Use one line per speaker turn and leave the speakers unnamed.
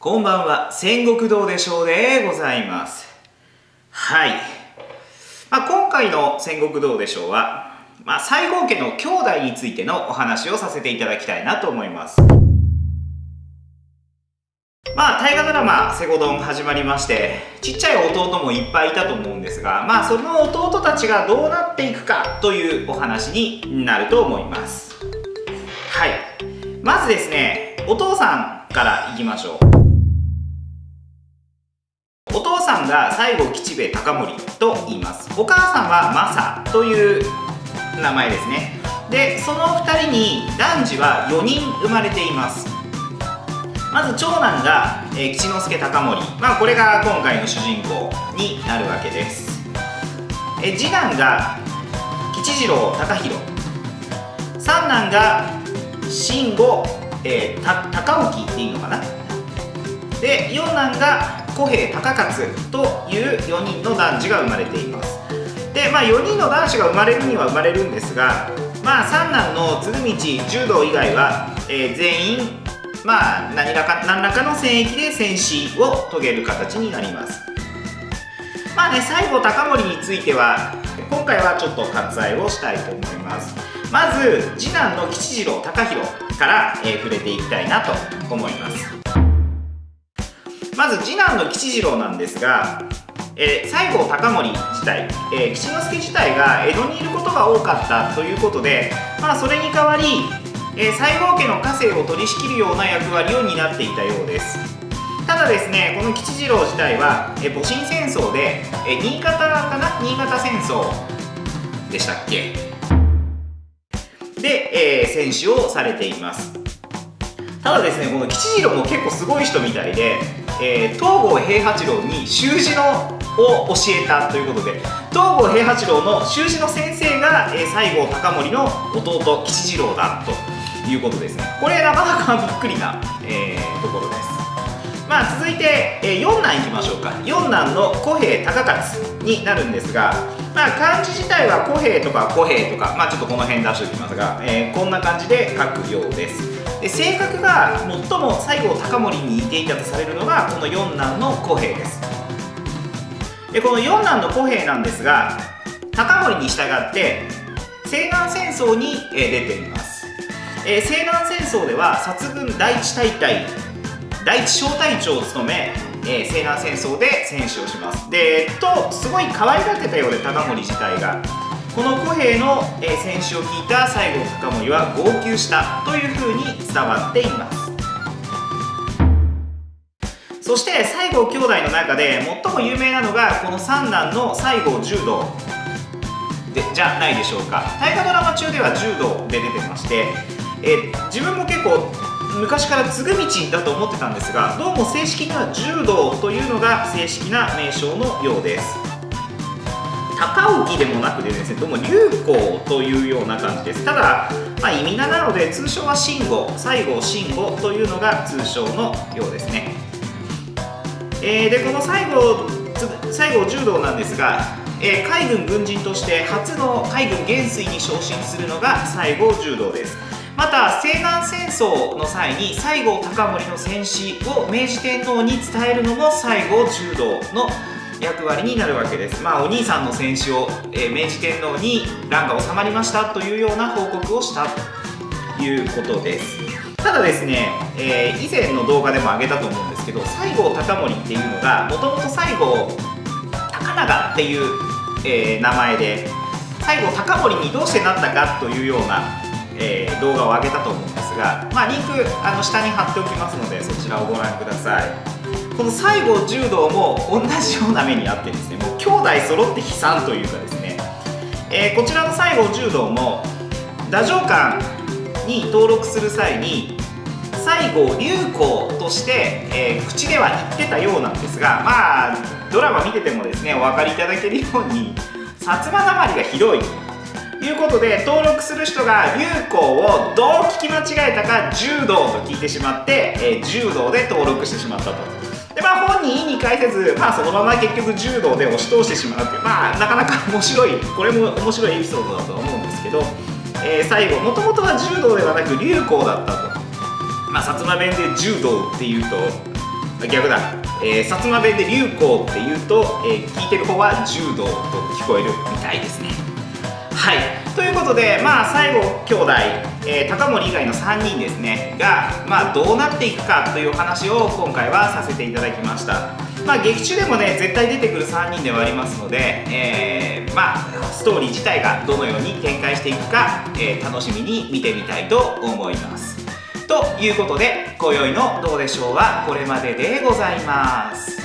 こんばんは、戦国道でしょうでございます。はい。今回の戦国道でしょうは、西郷家の兄弟についてのお話をさせていただきたいなと思います。大河ドラマ「西郷どん」始まりまして、ちっちゃい弟もいっぱいいたと思うんですが、その弟たちがどうなっていくかというお話になると思います。はい。まずですね、お父さんからいきましょう。お父さんが西郷吉兵衛高盛と言います。お母さんはマサという名前ですね。で、その2人に男児は4人生まれています。まず長男が、吉之助高盛、これが今回の主人公になるわけです。次男が吉次郎高弘、三男が慎吾、高興っていいのかな。で、四男が小平高勝という4人の男児が生まれています。で、4人の男子が生まれるには生まれるんですが、三男の鶴道柔道以外は、全員何らかの戦役で戦死を遂げる形になります。西郷隆盛については今回はちょっと割愛をしたいと思います。まず次男の吉次郎高弘から、触れていきたいなと思います。まず次男の吉次郎なんですが、西郷隆盛自体、吉之助自体が江戸にいることが多かったということで、それに代わり西郷家の家政を取り仕切るような役割を担っていたようです。ただですね、この吉次郎自体は戊辰戦争で新潟戦争でしたっけで、戦死をされています。ただですね、この吉次郎も結構すごい人みたいで、東郷平八郎に習字を教えたということで、東郷平八郎の習字の先生が西郷隆盛の弟吉次郎だということですね。これなかなかびっくりな、ところです。続いて、四男いきましょうか。四男の小平高勝になるんですが、漢字自体は小平とか小平とか、ちょっとこの辺出しておきますが、こんな感じで書くようです。で、性格が最も西郷隆盛に似ていたとされるのがこの四男の小平です。で、この四男の小平なんですが、隆盛に従って西南戦争に出ています。西南戦争では薩軍第一小隊長を務め、西南戦争で戦死をします。すごい可愛がってたようで、隆盛自体がこの小平の戦死を聞いた西郷隆盛は号泣したというふうに伝わっています。そして西郷兄弟の中で最も有名なのがこの三男の西郷柔道じゃないでしょうか。大河ドラマ中では柔道で出てまして、自分も結構昔から継ぐ道だと思ってたんですが、どうも正式には柔道というのが正式な名称のようです。高興でもなくてですね、どうも龍光というような感じです。ただ、意味名なので通称は慎吾、西郷慎吾というのが通称のようですね。で、この西郷柔道なんですが、海軍軍人として初の海軍元帥に昇進するのが西郷柔道です。また西南戦争の際に西郷隆盛の戦死を明治天皇に伝えるのも西郷柔道の役割になるわけです。お兄さんの戦死を、明治天皇に乱が収まりましたというような報告をしたということです。ただですね、以前の動画でも上げたと思うんですけど、西郷隆盛っていうのがもともと西郷隆長っていう、名前で、西郷隆盛にどうしてなったかというような動画を上げたと思うんですが、リンク下に貼っておきますので、そちらをご覧ください。この西郷柔道も同じような目にあってですね、もう兄弟揃って悲惨というかですね、こちらの西郷柔道も太政官に登録する際に西郷隆光として、口では言ってたようなんですが、ドラマ見ててもですねお分かりいただけるように薩摩なまりがひどいということで、登録する人が龍光をどう聞き間違えたか柔道と聞いてしまって、柔道で登録してしまったと。で、本人意に介せず、そのまま結局柔道で押し通してしまうという、なかなか面白い、これも面白いエピソードだと思うんですけど、最後もともとは柔道ではなく龍光だったと。薩摩弁で柔道っていうと逆だ、薩摩弁で龍光っていうと、聞いてる方は柔道と聞こえるみたいですね。はい、ということで、西郷兄弟、高森以外の3人ですねが、どうなっていくかという話を今回はさせていただきました。劇中でもね絶対出てくる3人ではありますので、ストーリー自体がどのように展開していくか、楽しみに見てみたいと思います。ということで今宵の「どうでしょう」はこれまででございます。